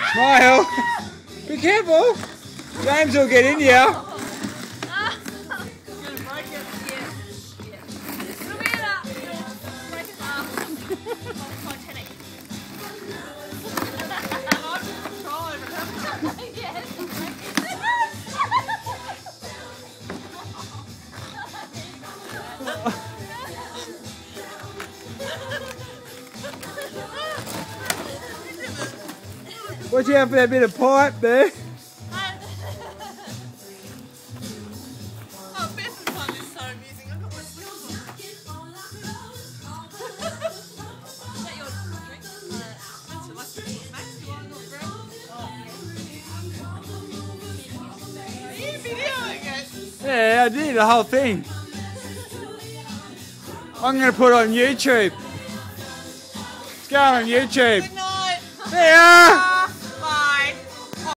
Smile. Be careful. James will get in here. Watch out for that bit of pipe there. Oh, Beth and Fun is so amusing. I've got my skills on. Is that your drink? That's your lucky Max. You want a little bread? Are you videoing it? Yeah, I did the whole thing. I'm going to put it on YouTube. It's going on YouTube.